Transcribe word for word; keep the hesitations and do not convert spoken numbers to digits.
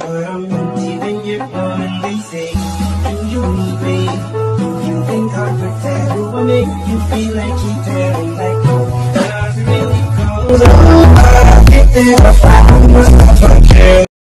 But I'm empty when you're gone and they say, do you need me? Do you think I could tell? Do I make you feel like you're tearing like gold? Does it really go? I get there, I find myself again.